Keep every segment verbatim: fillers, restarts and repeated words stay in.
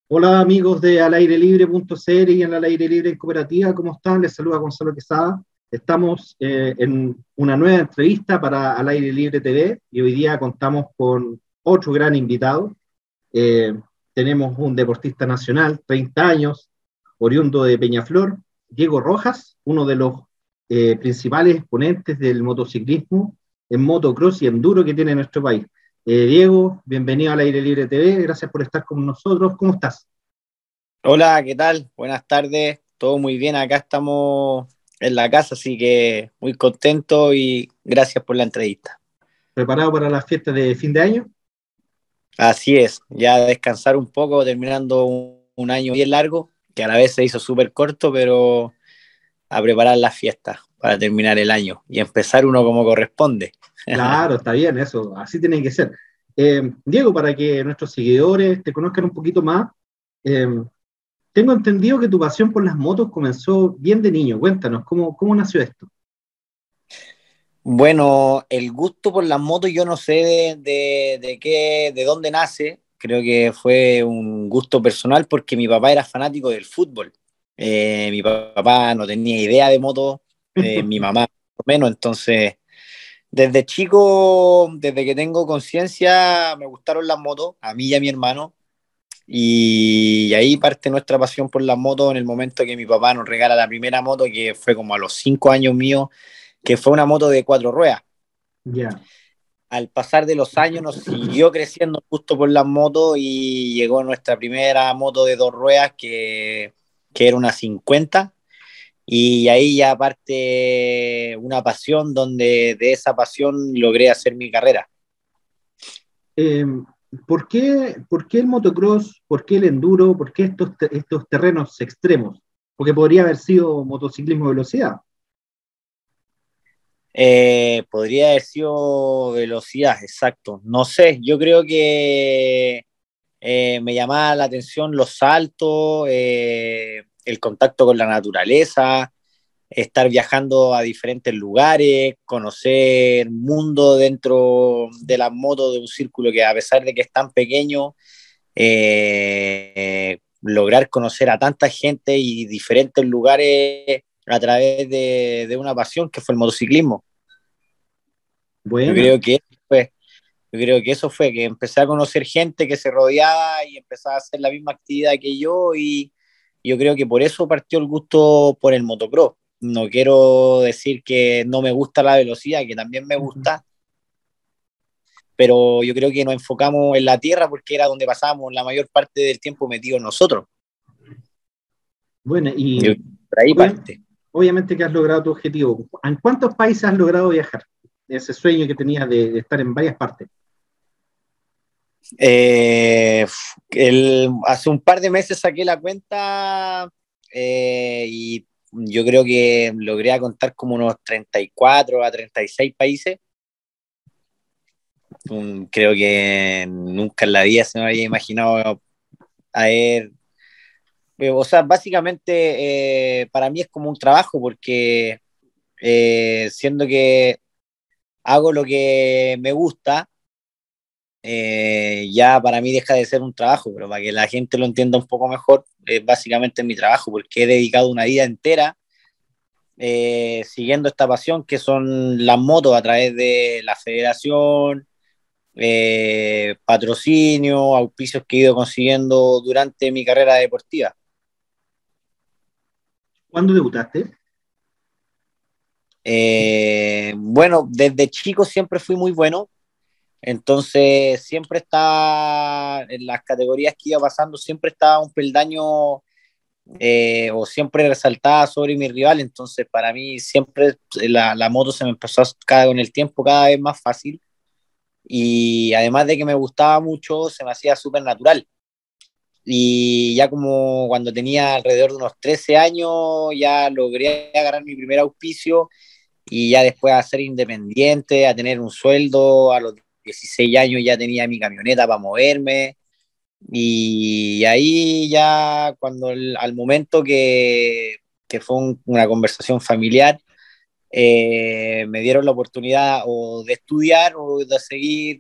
Hola amigos de alairelibre punto cl y en Al Aire Libre en Cooperativa, ¿cómo están? Les saluda Gonzalo Quesada. Estamos eh, en una nueva entrevista para Al Aire Libre T V y hoy día contamos con otro gran invitado. Eh, Tenemos un deportista nacional, treinta años, oriundo de Peñaflor, Diego Rojas, uno de los eh, principales exponentes del motociclismo en motocross y enduro que tiene nuestro país. Eh, Diego, bienvenido al Aire Libre T V, gracias por estar con nosotros. ¿Cómo estás? Hola, ¿qué tal? Buenas tardes, todo muy bien, acá estamos en la casa, así que muy contento y gracias por la entrevista. ¿Preparado para las fiestas de fin de año? Así es, ya descansar un poco, terminando un, un año bien largo, que a la vez se hizo súper corto, pero a preparar las fiestas para terminar el año y empezar uno como corresponde. Claro, está bien, eso, así tiene que ser. Eh, Diego, para que nuestros seguidores te conozcan un poquito más, eh, tengo entendido que tu pasión por las motos comenzó bien de niño. Cuéntanos, ¿cómo, cómo nació esto? Bueno, el gusto por las motos yo no sé de, de, de qué, de dónde nace. Creo que fue un gusto personal porque mi papá era fanático del fútbol. Eh, mi papá no tenía idea de moto, eh, mi mamá menos. Entonces, desde chico, desde que tengo conciencia, me gustaron las motos, a mí y a mi hermano. Y ahí parte nuestra pasión por las motos en el momento que mi papá nos regala la primera moto, que fue como a los cinco años míos, que fue una moto de cuatro ruedas. Ya. Al pasar de los años nos siguió creciendo justo por las motos y llegó nuestra primera moto de dos ruedas que, que era una cincuenta, y ahí ya parte una pasión donde de esa pasión logré hacer mi carrera. Eh, ¿por qué, por qué el motocross? ¿Por qué el enduro? ¿Por qué estos, te- estos terrenos extremos? Porque podría haber sido motociclismo de velocidad. Eh, podría haber sido velocidad, exacto. No sé, yo creo que eh, me llamaba la atención los saltos, eh, el contacto con la naturaleza, estar viajando a diferentes lugares, conocer mundo dentro de las motos de un círculo que a pesar de que es tan pequeño, eh, lograr conocer a tanta gente y diferentes lugares a través de, de una pasión que fue el motociclismo. Yo Buena. creo que fue, yo creo que eso fue, que empecé a conocer gente que se rodeaba y empezaba a hacer la misma actividad que yo, y yo creo que por eso partió el gusto por el motocross. No quiero decir que no me gusta la velocidad, que también me Ujú. gusta, pero yo creo que nos enfocamos en la tierra porque era donde pasábamos la mayor parte del tiempo metidos nosotros. Bueno, Yo, y por ahí obvia- parte. obviamente que has logrado tu objetivo. ¿En cuántos países has logrado viajar? Ese sueño que tenías de, de estar en varias partes. Eh, el, hace un par de meses saqué la cuenta, eh, y yo creo que logré contar como unos treinta y cuatro a treinta y seis países. Un, creo que nunca en la vida se me había imaginado haber, eh, o sea, básicamente, eh, para mí es como un trabajo porque, eh, siendo que hago lo que me gusta, eh, ya para mí deja de ser un trabajo, pero para que la gente lo entienda un poco mejor, es básicamente mi trabajo, porque he dedicado una vida entera, eh, siguiendo esta pasión que son las motos a través de la federación, eh, patrocinio, auspicios que he ido consiguiendo durante mi carrera deportiva. ¿Cuándo debutaste? Eh, bueno, desde chico siempre fui muy bueno, entonces siempre estaba en las categorías que iba pasando, siempre estaba un peldaño, eh, o siempre resaltaba sobre mi rival. Entonces para mí siempre la, la moto se me empezó a, cada, con el tiempo cada vez más fácil, y además de que me gustaba mucho, se me hacía súper natural. Y ya como cuando tenía alrededor de unos trece años, ya logré agarrar mi primer auspicio, y ya después a ser independiente, a tener un sueldo, a los dieciséis años ya tenía mi camioneta para moverme. Y ahí ya cuando el- al momento que, que fue un- una conversación familiar, eh, me dieron la oportunidad o de estudiar o de seguir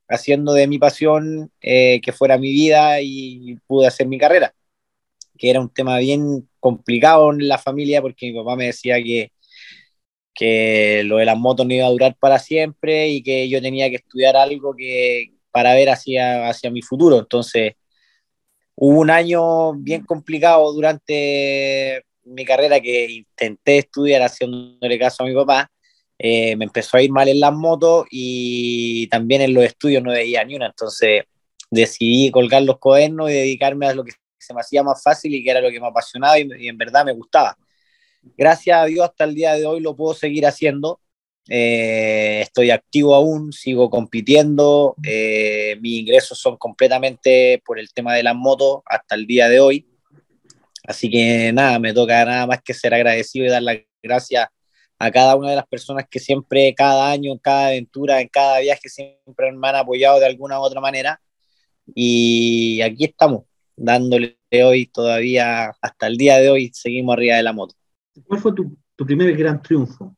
haciendo de mi pasión eh, que fuera mi vida y pude hacer mi carrera, que era un tema bien complicado en la familia porque mi papá me decía que, que lo de las motos no iba a durar para siempre y que yo tenía que estudiar algo que, para ver hacia, hacia mi futuro. Entonces, hubo un año bien complicado durante mi carrera que intenté estudiar haciéndole caso a mi papá. Eh, me empezó a ir mal en las motos y también en los estudios no veía ni una. Entonces decidí colgar los cuadernos y dedicarme a lo que se me hacía más fácil y que era lo que me apasionaba y, y en verdad me gustaba. Gracias a Dios hasta el día de hoy lo puedo seguir haciendo. Eh, estoy activo aún, sigo compitiendo, eh, mis ingresos son completamente por el tema de las motos hasta el día de hoy, así que nada, me toca nada más que ser agradecido y dar las gracias a cada una de las personas que siempre, cada año, en cada aventura, en cada viaje, siempre me han apoyado de alguna u otra manera, y aquí estamos, dándole hoy todavía, hasta el día de hoy, seguimos arriba de la moto. ¿Cuál fue tu, tu primer gran triunfo?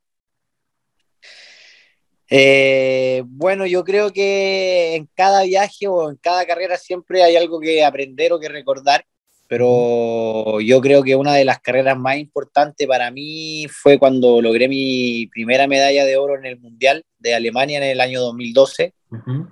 Eh, bueno, yo creo que en cada viaje o en cada carrera siempre hay algo que aprender o que recordar, pero yo creo que una de las carreras más importantes para mí fue cuando logré mi primera medalla de oro en el Mundial de Alemania en el año dos mil doce. Uh-huh.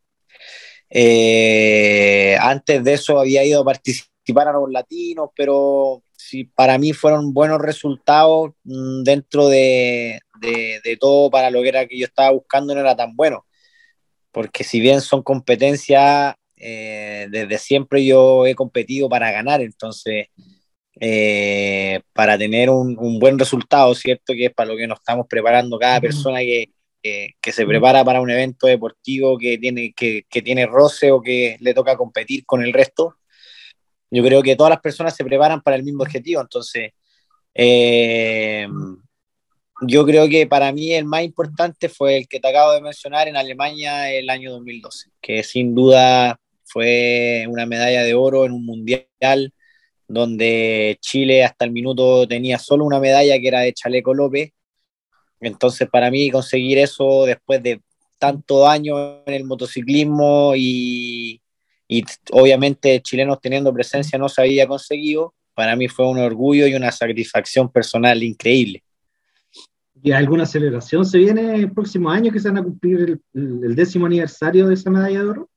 Eh, antes de eso había ido a participar a los latinos, pero sí, para mí fueron buenos resultados mmm, dentro de, de, de, todo para lo que era que yo estaba buscando no era tan bueno, porque si bien son competencias, eh, desde siempre yo he competido para ganar, entonces eh, para tener un, un, buen resultado, ¿cierto? Que es para lo que nos estamos preparando cada persona que, que, que se prepara para un evento deportivo que tiene, que, que tiene roce o que le toca competir con el resto. Yo creo que todas las personas se preparan para el mismo objetivo, entonces eh, yo creo que para mí el más importante fue el que te acabo de mencionar en Alemania el año dos mil doce, que sin duda fue una medalla de oro en un mundial donde Chile hasta el minuto tenía solo una medalla que era de Chaleco López. Entonces para mí conseguir eso después de tantos años en el motociclismo y, y obviamente chilenos teniendo presencia no se había conseguido, para mí fue un orgullo y una satisfacción personal increíble. ¿Y alguna celebración se viene el próximo año que se van a cumplir el, el décimo aniversario de esa medalla de oro?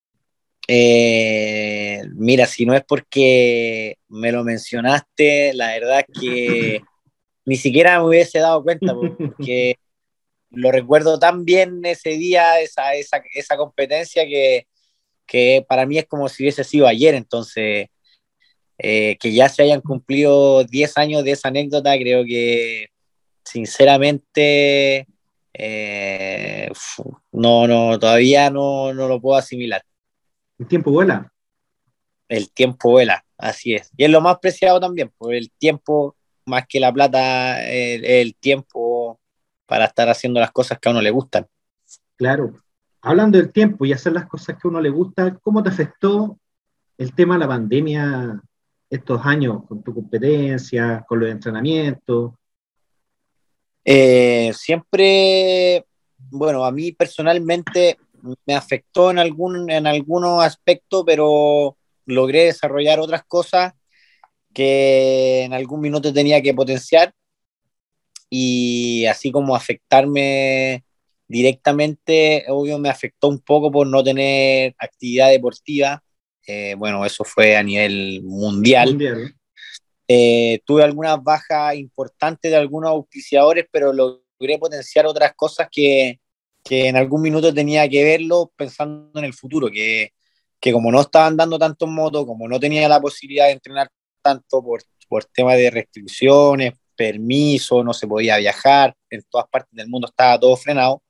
Eh, mira, si no es porque me lo mencionaste, la verdad es que ni siquiera me hubiese dado cuenta, porque lo recuerdo tan bien ese día, esa, esa, esa competencia, que, que para mí es como si hubiese sido ayer. Entonces, eh, que ya se hayan cumplido diez años de esa anécdota, creo que sinceramente eh, no, no, todavía no, no lo puedo asimilar. El tiempo vuela. El tiempo vuela, así es. Y es lo más preciado también, porque el tiempo, más que la plata, el, el tiempo para estar haciendo las cosas que a uno le gustan. Claro. Hablando del tiempo y hacer las cosas que a uno le gusta, ¿cómo te afectó el tema de la pandemia estos años con tu competencia, con los entrenamientos? Eh, siempre, bueno, a mí personalmente me afectó en algún, en algunos aspectos, pero logré desarrollar otras cosas que en algún minuto tenía que potenciar, y así como afectarme directamente, obvio me afectó un poco por no tener actividad deportiva. Eh, bueno, eso fue a nivel mundial. Mundial. Eh, tuve algunas bajas importantes de algunos auspiciadores, pero logré potenciar otras cosas que, que en algún minuto tenía que verlo pensando en el futuro, que, que como no estaban dando tanto en moto, como no tenía la posibilidad de entrenar tanto por, por temas de restricciones, permiso, no se podía viajar, en todas partes del mundo estaba todo frenado.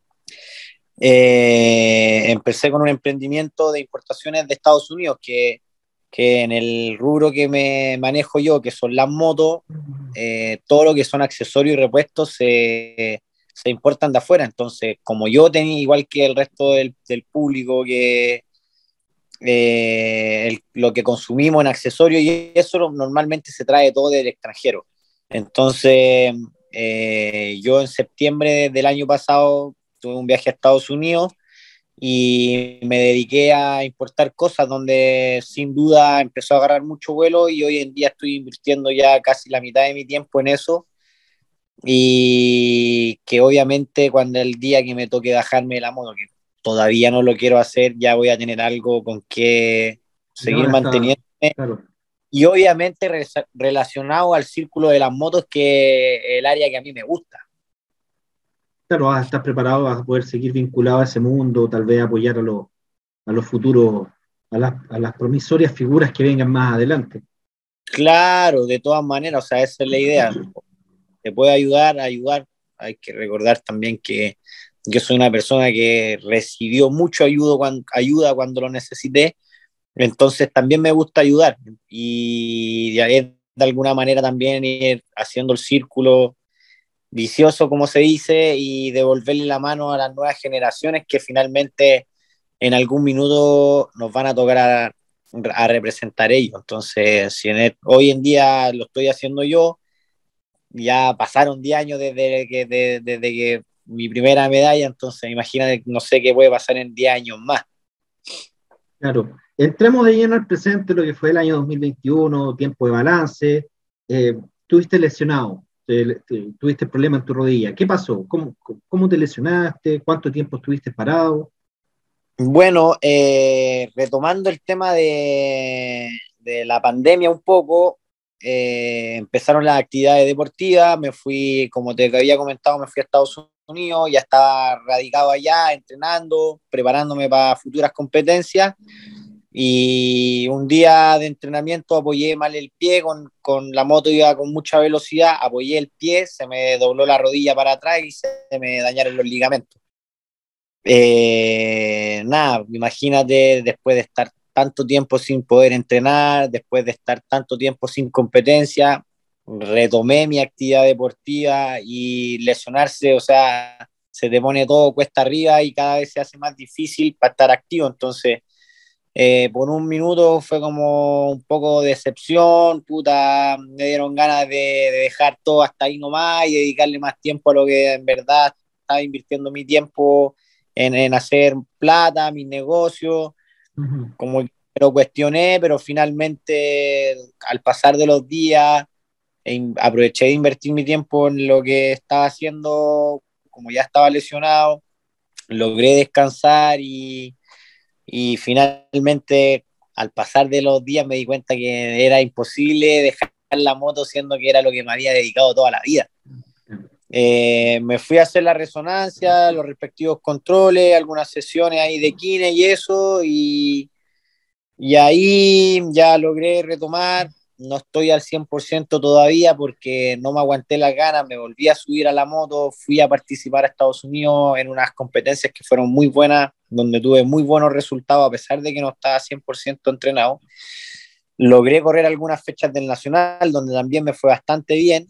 Eh, empecé con un emprendimiento de importaciones de Estados Unidos que, que en el rubro que me manejo yo, que son las motos, eh, todo lo que son accesorios y repuestos se, se importan de afuera. Entonces, como yo tenía, igual que el resto del, del público, que eh, el, lo que consumimos en accesorios y eso normalmente se trae todo del extranjero. Entonces, eh, yo en septiembre del año pasado tuve un viaje a Estados Unidos y me dediqué a importar cosas donde sin duda empezó a agarrar mucho vuelo y hoy en día estoy invirtiendo ya casi la mitad de mi tiempo en eso y que obviamente cuando el día que me toque bajarme de la moto, que todavía no lo quiero hacer, ya voy a tener algo con que Y seguir ahora está, manteniéndome claro, y obviamente re relacionado al círculo de las motos, que es el área que a mí me gusta. claro, vas a estar preparado, vas a poder seguir vinculado a ese mundo, tal vez apoyar a los, a los futuros, a las, a las promisorias figuras que vengan más adelante. Claro, de todas maneras, o sea, esa es la idea. Te puede ayudar, ayudar. Hay que recordar también que yo soy una persona que recibió mucho ayuda cuando, ayuda cuando lo necesité, entonces también me gusta ayudar y de, de alguna manera también ir haciendo el círculo vicioso, como se dice, y devolverle la mano a las nuevas generaciones que finalmente en algún minuto nos van a tocar a, a representar ellos. Entonces, si en el, hoy en día lo estoy haciendo yo, ya pasaron diez años desde que, de, desde que mi primera medalla, entonces imagínate, no sé qué puede pasar en diez años más. Claro, entremos de lleno al presente, lo que fue el año dos mil veintiuno, tiempo de balance. Eh, tuviste lesionado, te, te, tuviste problema en tu rodilla. ¿Qué pasó? ¿Cómo, cómo te lesionaste? ¿Cuánto tiempo estuviste parado? Bueno, eh, retomando el tema de, de, la pandemia un poco, eh, empezaron las actividades deportivas, me fui, como te había comentado, me fui a Estados Unidos, ya estaba radicado allá, entrenando, preparándome para futuras competencias, y un día de entrenamiento apoyé mal el pie, con, con la moto iba con mucha velocidad, apoyé el pie, se me dobló la rodilla para atrás y se me dañaron los ligamentos. Eh, nada, imagínate después de estar tanto tiempo sin poder entrenar, después de estar tanto tiempo sin competencia, retomé mi actividad deportiva y lesionarse, o sea, se te pone todo cuesta arriba y cada vez se hace más difícil para estar activo. Entonces, eh, por un minuto fue como un poco de decepción, puta, me dieron ganas de, de dejar todo hasta ahí nomás y dedicarle más tiempo a lo que en verdad estaba invirtiendo mi tiempo en, en hacer plata, mis negocios, Uh -huh. como que lo cuestioné, pero finalmente al pasar de los días e aproveché de invertir mi tiempo en lo que estaba haciendo, como ya estaba lesionado, logré descansar y y finalmente, al pasar de los días, me di cuenta que era imposible dejar la moto, siendo que era lo que me había dedicado toda la vida. Eh, me fui a hacer la resonancia, los respectivos controles, algunas sesiones ahí de kine y eso, y, y ahí ya logré retomar. No estoy al cien por ciento todavía porque no me aguanté las ganas, me volví a subir a la moto, fui a participar a Estados Unidos en unas competencias que fueron muy buenas, donde tuve muy buenos resultados a pesar de que no estaba cien por ciento entrenado. Logré correr algunas fechas del Nacional, donde también me fue bastante bien.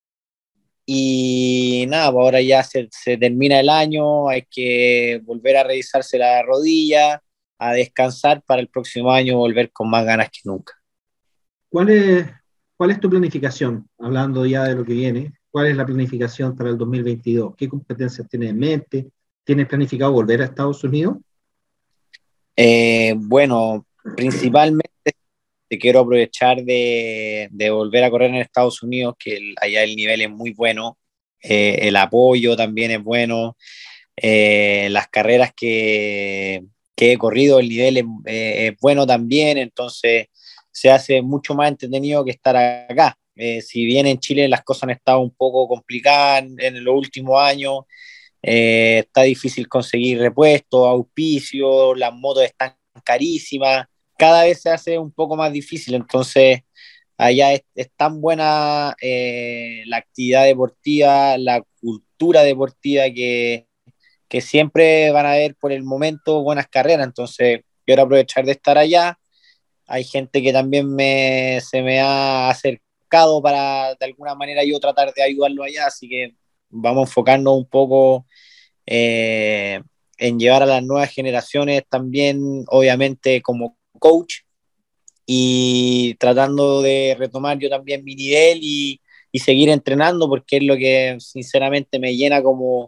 Y nada, pues ahora ya se, se termina el año, hay que volver a revisarse la rodilla, a descansar para el próximo año volver con más ganas que nunca. ¿Cuál es, ¿Cuál es tu planificación? Hablando ya de lo que viene, ¿cuál es la planificación para el dos mil veintidós? ¿Qué competencias tienes en mente? ¿Tienes planificado volver a Estados Unidos? Eh, bueno, principalmente te quiero aprovechar de, de, volver a correr en Estados Unidos, que el, allá el nivel es muy bueno, eh, el apoyo también es bueno, eh, las carreras que, que, he corrido, el nivel es, eh, es bueno también, entonces se hace mucho más entretenido que estar acá. Eh, si bien en Chile las cosas han estado un poco complicadas en, en los últimos años, eh, está difícil conseguir repuestos, auspicios, las motos están carísimas, cada vez se hace un poco más difícil, entonces allá es, es tan buena eh, la actividad deportiva, la cultura deportiva que, que siempre van a haber por el momento buenas carreras, entonces quiero aprovechar de estar allá. Hay gente que también me, se me ha acercado para de alguna manera yo tratar de ayudarlo allá, así que vamos a enfocarnos un poco eh, en llevar a las nuevas generaciones también, obviamente como coach, y tratando de retomar yo también mi nivel y, y seguir entrenando, porque es lo que sinceramente me llena como,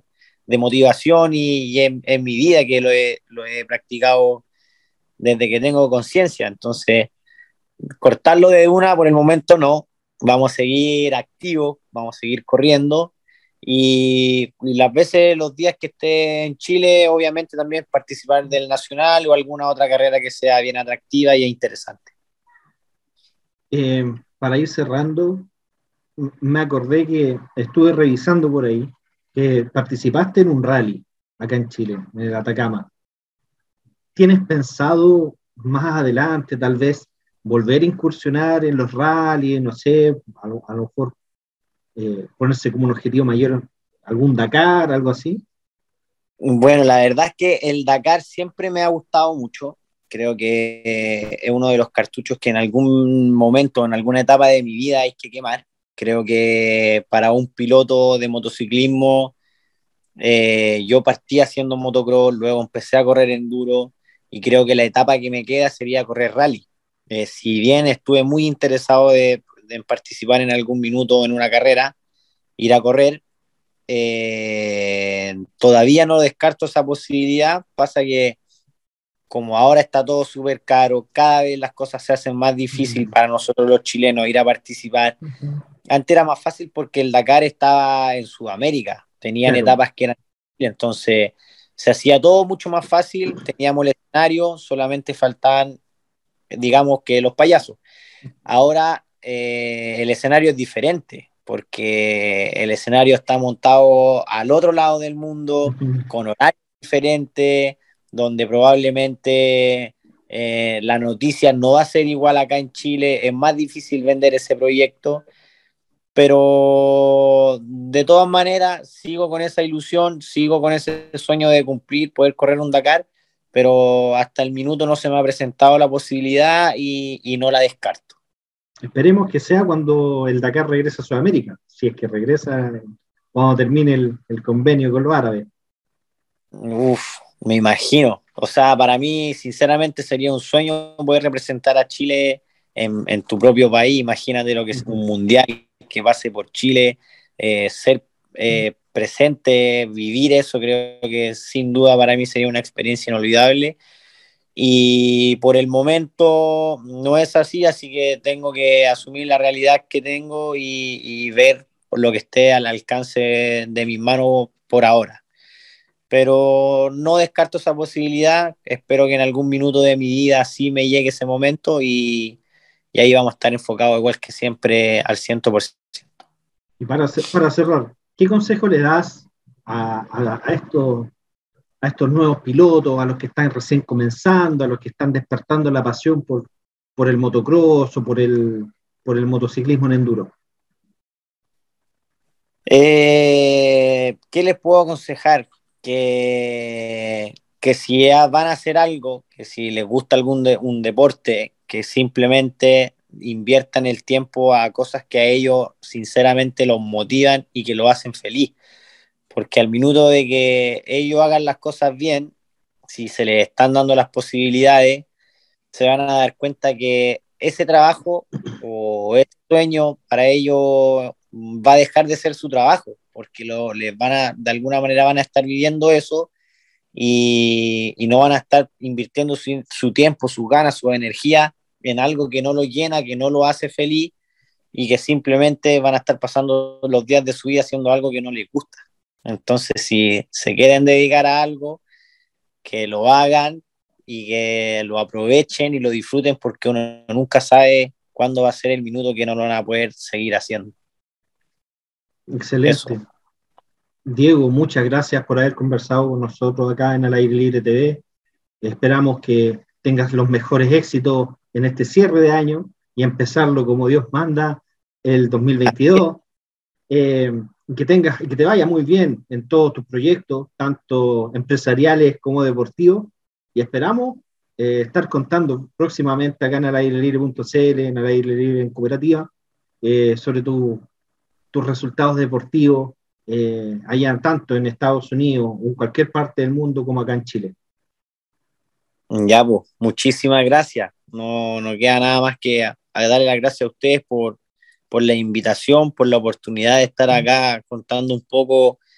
de motivación y, y en, en, mi vida que lo he, lo he practicado desde que tengo conciencia. Entonces, cortarlo de una por el momento no. Vamos a seguir activos, vamos a seguir corriendo. Y, y las veces, los días que esté en Chile, obviamente también participar del Nacional o alguna otra carrera que sea bien atractiva y interesante. Eh, para ir cerrando, me acordé que estuve revisando por ahí que participaste en un rally acá en Chile, en el Atacama. ¿Tienes pensado más adelante tal vez volver a incursionar en los rallies, no sé, a lo, a lo mejor eh, ponerse como un objetivo mayor, algún Dakar, algo así? Bueno, la verdad es que el Dakar siempre me ha gustado mucho. Creo que eh, es uno de los cartuchos que en algún momento, en alguna etapa de mi vida hay que quemar. Creo que para un piloto de motociclismo, eh, yo partí haciendo motocross, luego empecé a correr enduro y creo que la etapa que me queda sería correr rally. Eh, si bien estuve muy interesado de, de en participar en algún minuto en una carrera, ir a correr, eh, todavía no descarto esa posibilidad. Pasa que como ahora está todo súper caro, cada vez las cosas se hacen más difíciles para nosotros los chilenos ir a participar. Uh-huh. Antes era más fácil porque el Dakar estaba en Sudamérica, tenían Claro. etapas que eran, entonces se hacía todo mucho más fácil, teníamos el escenario, solamente faltaban, digamos que los payasos. Ahora eh, el escenario es diferente, porque el escenario está montado al otro lado del mundo, Uh-huh. con horarios diferentes, donde probablemente eh, la noticia no va a ser igual acá en Chile, es más difícil vender ese proyecto, pero de todas maneras sigo con esa ilusión, sigo con ese sueño de cumplir, poder correr un Dakar, pero hasta el minuto no se me ha presentado la posibilidad y, y no la descarto. Esperemos que sea cuando el Dakar regrese a Sudamérica, si es que regresa cuando termine el, el convenio con los árabes. Uf, me imagino. O sea, para mí, sinceramente, sería un sueño poder representar a Chile en, en tu propio país. Imagínate lo que es Uh-huh. un mundial que pase por Chile, eh, ser eh, presente, vivir eso, creo que sin duda para mí sería una experiencia inolvidable. Y por el momento no es así, así que tengo que asumir la realidad que tengo y, y ver lo que esté al alcance de mis manos por ahora. Pero no descarto esa posibilidad, espero que en algún minuto de mi vida sí me llegue ese momento y, y ahí vamos a estar enfocados igual que siempre al cien por ciento. Y para, para cerrar, ¿qué consejo le das a, a, a, estos, a estos nuevos pilotos, a los que están recién comenzando, a los que están despertando la pasión por, por el motocross o por el, por el motociclismo en enduro? Eh, ¿Qué les puedo aconsejar? Que, que si van a hacer algo, que si les gusta algún de, un deporte, que simplemente inviertan el tiempo a cosas que a ellos sinceramente los motivan y que lo hacen feliz. Porque al minuto de que ellos hagan las cosas bien, si se les están dando las posibilidades, se van a dar cuenta que ese trabajo o ese sueño para ellos va a dejar de ser su trabajo, porque lo, les van a, de alguna manera van a estar viviendo eso y, y no van a estar invirtiendo su, su tiempo, sus ganas, su energía en algo que no lo llena, que no lo hace feliz y que simplemente van a estar pasando los días de su vida haciendo algo que no les gusta. Entonces, si se quieren dedicar a algo, que lo hagan y que lo aprovechen y lo disfruten porque uno nunca sabe cuándo va a ser el minuto que no lo van a poder seguir haciendo. Excelente. Eso. Diego, muchas gracias por haber conversado con nosotros acá en Al Aire Libre T V. Esperamos que tengas los mejores éxitos en este cierre de año y empezarlo como Dios manda el dos mil veintidós. Eh, que, tengas, que te vaya muy bien en todos tus proyectos, tanto empresariales como deportivos, y esperamos eh, estar contando próximamente acá en alairelibre punto c l, en Al Aire Libre en Cooperativa, eh, sobre tu, tus resultados deportivos, eh, allá tanto en Estados Unidos o en cualquier parte del mundo como acá en Chile. Ya, pues, muchísimas gracias. No, no queda nada más que a, a darle las gracias a ustedes por, por la invitación, por la oportunidad de estar acá contando un poco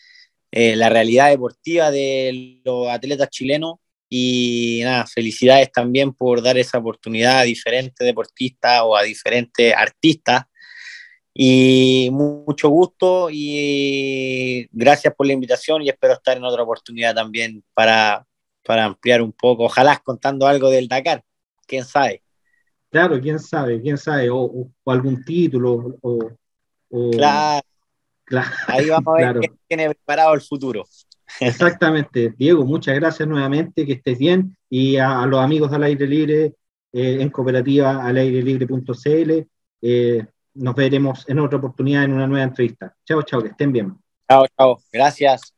eh, la realidad deportiva de los atletas chilenos. Y nada, felicidades también por dar esa oportunidad a diferentes deportistas o a diferentes artistas. Y mucho gusto y gracias por la invitación y espero estar en otra oportunidad también para, para ampliar un poco, ojalá contando algo del Dakar, quién sabe. Claro, quién sabe, quién sabe, o, o- o algún título, o, o- Claro, claro, ahí vamos a ver quién claro, tiene preparado el futuro. exactamente. Diego, muchas gracias nuevamente, que estés bien, y a, a los amigos del aire libre, eh, en cooperativa al aire libre punto c l, eh, nos veremos en otra oportunidad en una nueva entrevista. Chao, chao, que estén bien. Chao, chao, gracias.